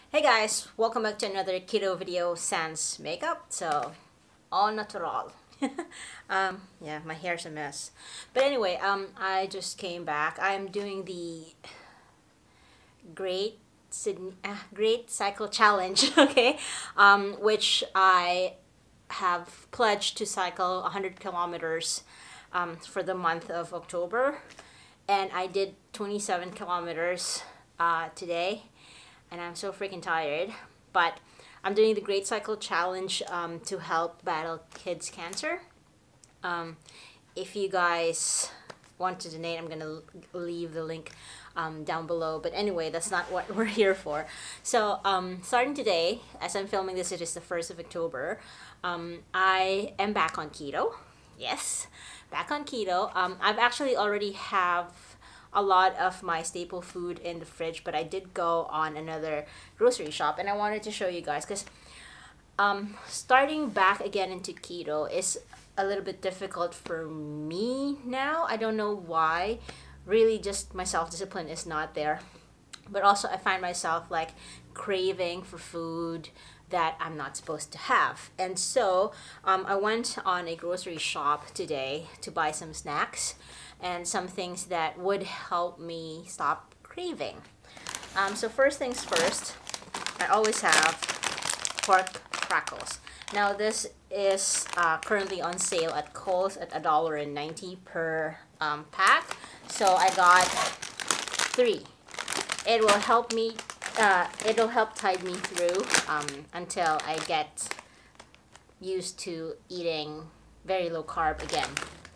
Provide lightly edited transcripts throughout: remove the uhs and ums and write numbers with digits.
Hey guys, welcome back to another keto video sans makeup. So, all natural. Yeah, my hair's a mess. But anyway, I just came back. I'm doing the Great Cycle Challenge, okay? Which I have pledged to cycle 100 kilometers for the month of October. And I did 27 kilometers today. And I'm so freaking tired, but I'm doing the Great Cycle Challenge to help battle kids' cancer. If you guys want to donate, I'm gonna leave the link down below. But anyway, that's not what we're here for. So starting today, as I'm filming this, it is the 1st of October. I am back on keto. Yes, back on keto. I've actually already have a lot of my staple food in the fridge, but I did go on another grocery shop and I wanted to show you guys because starting back again into keto is a little bit difficult for me now. I don't know why. Really, just my self-discipline is not there. But also I find myself like craving for food that I'm not supposed to have. And so I went on a grocery shop today to buy some snacks and some things that would help me stop craving. So first things first, I always have pork crackles. Now this is currently on sale at Kohl's at $1.90 per pack. So I got 3. It will help me, it'll help tide me through until I get used to eating very low carb again.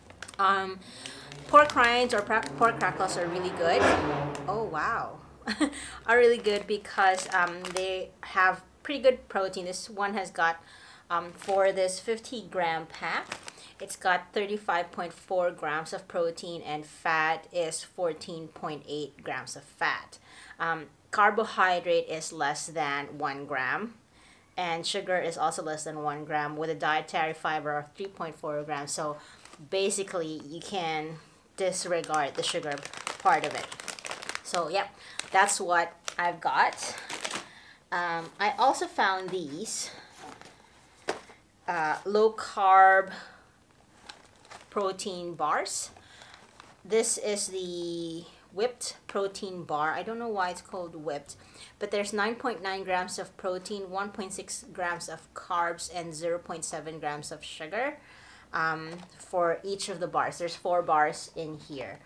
Pork rinds or pork crackles are really good. Oh wow. Are really good because they have pretty good protein. This one has got, for this 50-gram pack, it's got 35.4 grams of protein and fat is 14.8 grams of fat. Carbohydrate is less than 1 gram. And sugar is also less than 1 gram with a dietary fiber of 3.4 grams. So basically you can disregard the sugar part of it. So yep, that's what I've got. I also found these low carb protein bars. This is the whipped protein bar. I don't know why it's called whipped, but there's 9.9 grams of protein, 1.6 grams of carbs, and 0.7 grams of sugar for each of the bars. There's 4 bars in here.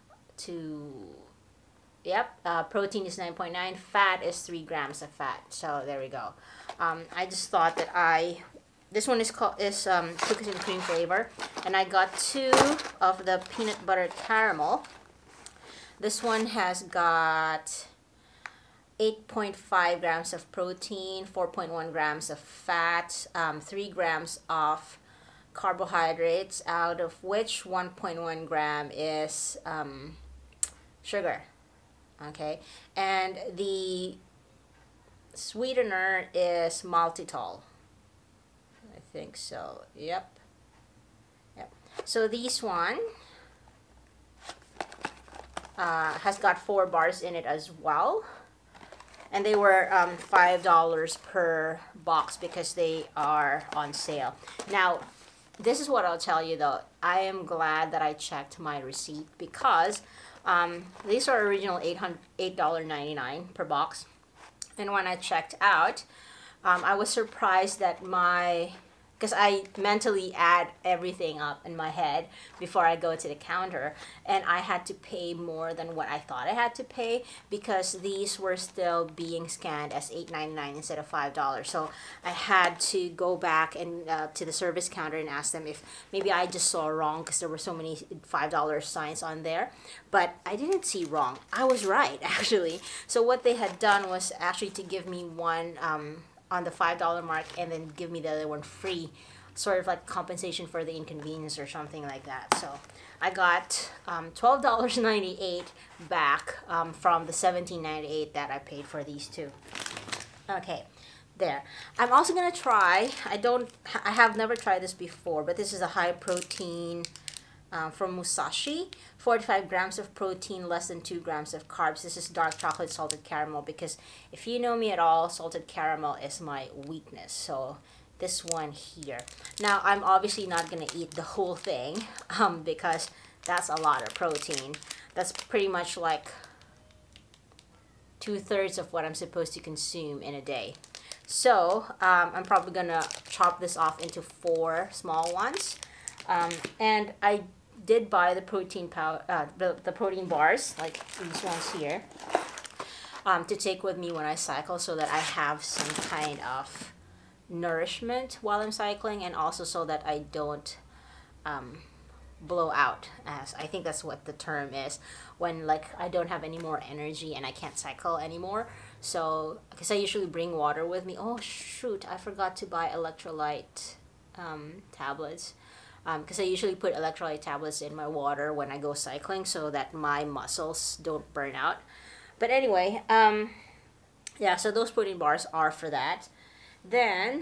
Protein is 9.9, fat is 3 grams of fat. So there we go. I just thought that this one is cookies and cream flavor, and I got 2 of the peanut butter caramel. This one has got 8.5 grams of protein, 4.1 grams of fat, 3 grams of carbohydrates, out of which 1.1 gram is sugar. Okay, and the sweetener is maltitol. I think so. Yep. So this one has got 4 bars in it as well, and they were $5 per box because they are on sale. Now this is what I'll tell you though, I am glad that I checked my receipt because these are original $8.99 per box, and when I checked out I was surprised that because I mentally add everything up in my head before I go to the counter, and I had to pay more than what I thought I had to pay because these were still being scanned as $8.99 instead of $5. So I had to go back and to the service counter and ask them if maybe I just saw wrong because there were so many $5 signs on there. But I didn't see wrong. I was right actually. So what they had done was actually to give me one on the $5 mark and then give me the other one free, sort of like compensation for the inconvenience or something like that. So I got $12.98 back from the $17.98 that I paid for these 2. Okay, there. I'm also gonna try, I have never tried this before, but this is a high protein from Musashi. 45 grams of protein, less than 2 grams of carbs. This is dark chocolate salted caramel, because if you know me at all, salted caramel is my weakness. So this one here. Now, I'm obviously not going to eat the whole thing because that's a lot of protein. That's pretty much like 2/3 of what I'm supposed to consume in a day. So I'm probably gonna chop this off into 4 small ones. And I did buy the protein powder, the protein bars, like these ones here, to take with me when I cycle, so that I have some kind of nourishment while I'm cycling, and also so that I don't blow out, as I think that's what the term is, when like I don't have any more energy and I can't cycle anymore. So because I usually bring water with me. Oh shoot, I forgot to buy electrolyte tablets, because I usually put electrolyte tablets in my water when I go cycling, so that my muscles don't burn out. But anyway, yeah, so those protein bars are for that. Then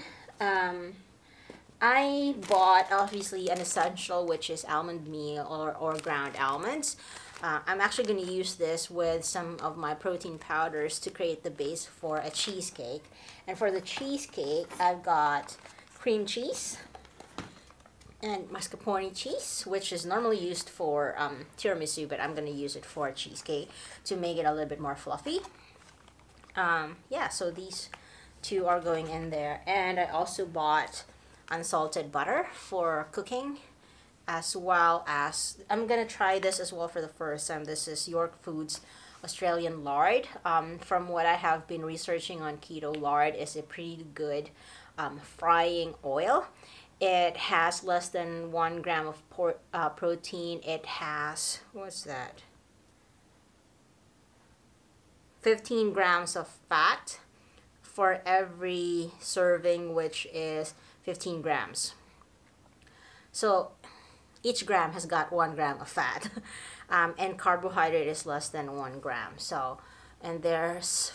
I bought obviously an essential, which is almond meal or ground almonds. I'm actually going to use this with some of my protein powders to create the base for a cheesecake. And for the cheesecake, I've got cream cheese and mascarpone cheese, which is normally used for tiramisu, but I'm going to use it for a cheesecake to make it a little bit more fluffy. Yeah, so these 2 are going in there. And I also bought unsalted butter for cooking, as well as I'm gonna try this as well for the first time. This is York Foods Australian lard. From what I have been researching on keto, lard is a pretty good frying oil. It has less than 1 gram of protein. It has, what's that, 15 grams of fat for every serving, which is 15 grams. So each gram has got 1 gram of fat. And carbohydrate is less than 1 gram. So, and there's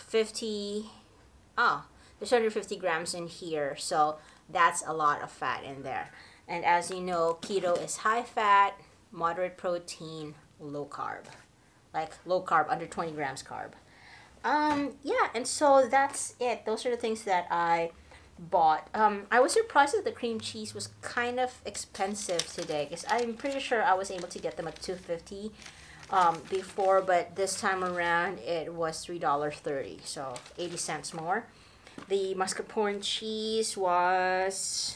150 grams in here. So that's a lot of fat in there. And as you know, keto is high fat, moderate protein, low carb. Like low carb, under 20 grams carb. Yeah, and so that's it. Those are the things that I bought. I was surprised that the cream cheese was kind of expensive today, because I'm pretty sure I was able to get them at $2.50 before, but this time around it was $3.30, so 80 cents more. The mascarpone cheese was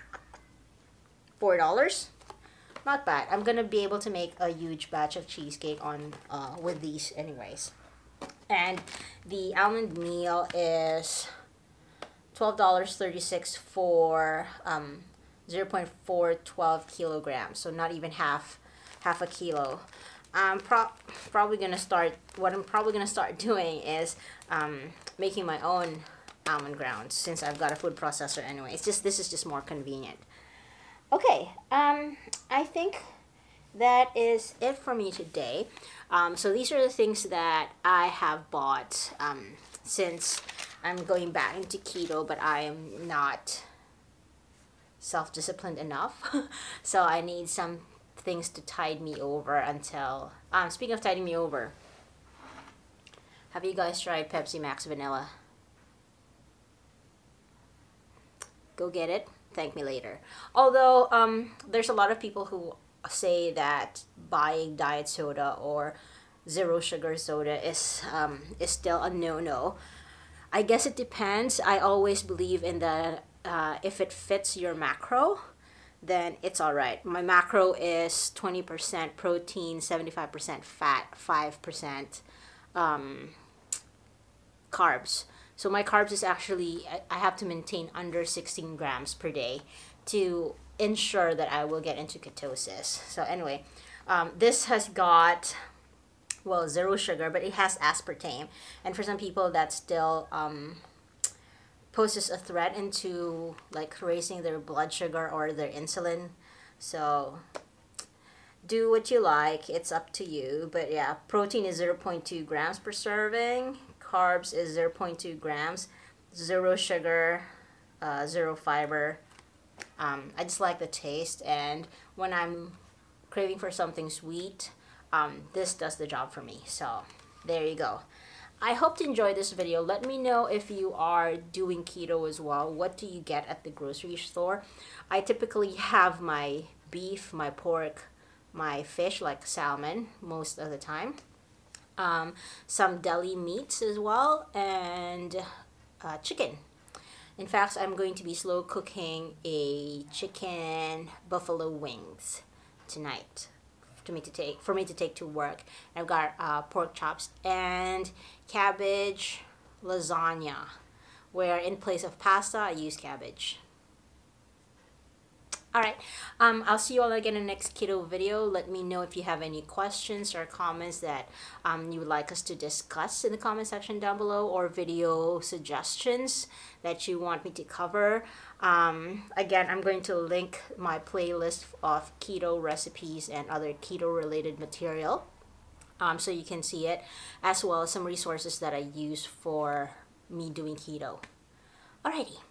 $4. Not bad. I'm gonna be able to make a huge batch of cheesecake on with these anyways. And the almond meal is $12.36 for 0.412 kilograms, so not even half a kilo. I'm probably gonna start. What I'm probably gonna start doing is making my own almond grounds, since I've got a food processor anyway. This is just more convenient. Okay, I think that is it for me today. So these are the things that I have bought since I'm going back into keto, but I am not self-disciplined enough. So I need some things to tide me over until... speaking of tiding me over, have you guys tried Pepsi Max Vanilla? Go get it. Thank me later. Although there's a lot of people who say that buying diet soda or zero sugar soda is still a no-no. I guess it depends. I always believe in the if it fits your macro, then it's all right. My macro is 20% protein, 75% fat, 5% carbs. So my carbs is actually, I have to maintain under 16 grams per day to ensure that I will get into ketosis. So anyway, this has got, well, zero sugar, but it has aspartame. And for some people that still poses a threat into like raising their blood sugar or their insulin. So do what you like, it's up to you. But yeah, protein is 0.2 grams per serving. Carbs is 0.2 grams, zero sugar, zero fiber. I just like the taste, and when I'm craving for something sweet, this does the job for me. So there you go. I hope to enjoy this video. Let me know if you are doing keto as well. What do you get at the grocery store? I typically have my beef, my pork, my fish like salmon most of the time. Some deli meats as well, and chicken. In fact, I'm going to be slow cooking a chicken buffalo wings tonight for me to take to work. I've got pork chops and cabbage lasagna, where in place of pasta I use cabbage. Alright, I'll see you all again in the next keto video. Let me know if you have any questions or comments that you would like us to discuss in the comment section down below, or video suggestions that you want me to cover. Again, I'm going to link my playlist of keto recipes and other keto related material so you can see it, as well as some resources that I use for me doing keto. Alrighty.